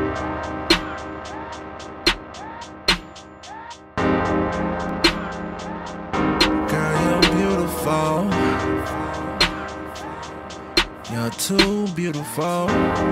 Girl, you're beautiful. You're too beautiful.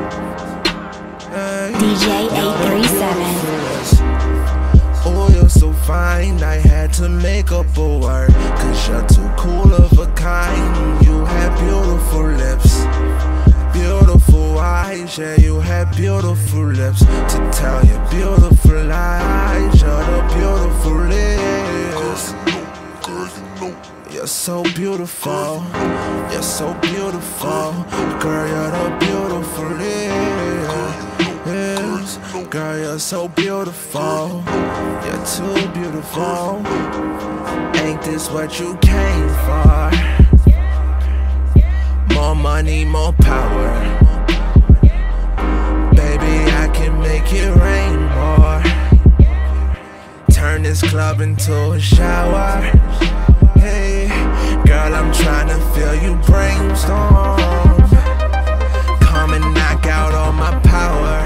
Hey, DJ 837. Oh, you're so fine, I had to make up a word, 'cause you're too cool of a kind. You have beautiful lips, beautiful eyes. Yeah, you have beautiful lips to tell your beautiful lies. You're the beautiful lips. You're so beautiful, you're so beautiful. Girl, you're the beautiful lips. Girl, you're so beautiful, you're too beautiful. Ain't this what you came for? More money, more power. Baby, I can make it rain more. Turn this club into a shower. Hey, girl, I'm tryna feel you brainstorm. Come and knock out all my power.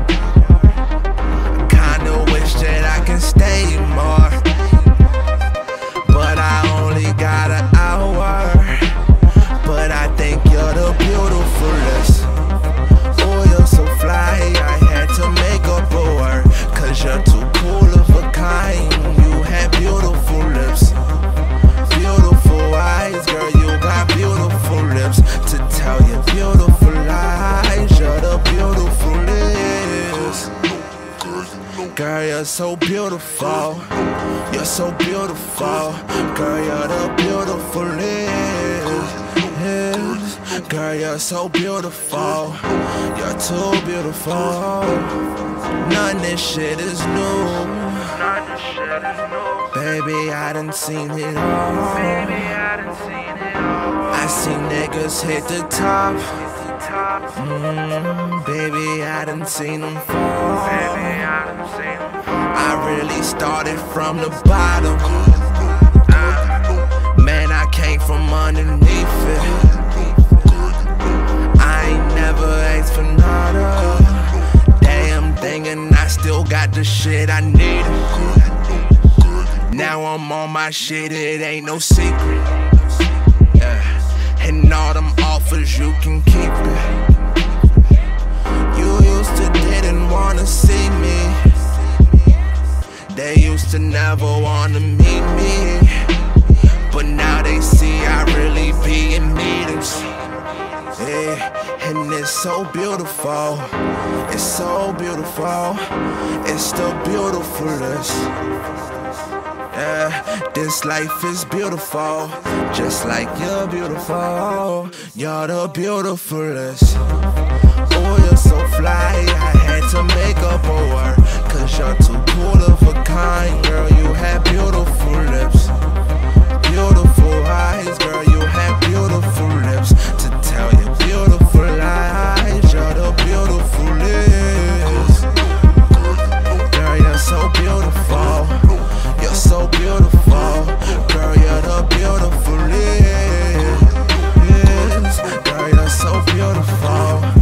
Kinda wish that I can stay more, but I only got an hour. But I think you're the beautifulest. Oh, you're so fly, I had to make up a word, 'cause you're too cool of a kind. You have beautiful lips, beautiful eyes. Girl, you got beautiful lips to tell your beautiful lies. You're the beautiful lips. Girl, you're so beautiful, you're so beautiful. Girl, you're the beautiful lips. Girl, you're so beautiful, you're too beautiful. None of this shit is new. Baby, I done seen it all. I seen niggas hit the top. Baby, I done seen them fall. I really started from the bottom. Man, I came from underneath it. I ain't never asked for nada. Damn thing, and I still got the shit I needed. Now I'm on my shit, it ain't no secret. Yeah. And all them offers, you can keep it. You used to didn't wanna see me. They used to never wanna meet me, but now they see I really be in meetings. Yeah, and it's so beautiful, it's so beautiful, it's the beautifulest. Yeah, this life is beautiful, just like you're beautiful. You're the beautifulest. Oh, you're so fly, I had to make up a word, 'cause you're too cool of a kind. Girl, you have beautiful lips, beautiful eyes. Girl, you have beautiful lips to tell your beautiful lies. You're the beautiful lips. Girl, you're so beautiful, you're so beautiful. Girl, you're the beautiful lips. Girl, you're so beautiful.